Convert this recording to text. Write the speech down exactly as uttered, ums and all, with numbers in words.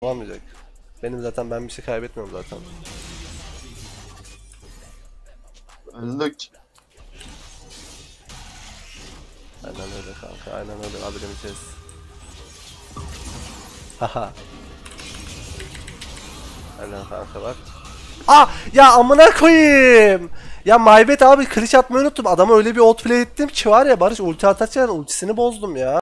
Olmayacak. Benim zaten ben bir şey kaybetmiyorum zaten. Öldük. Aynen öyle kanka, aynen öyle. Alabileceğiz. Haha. Aynen kanka bak. Ah ya amına koyayım. Ya maybet abi, kılıç atmayı unuttum. Adama öyle bir outplay ettim ki var ya, Barış ulti atarken ultisini bozdum ya.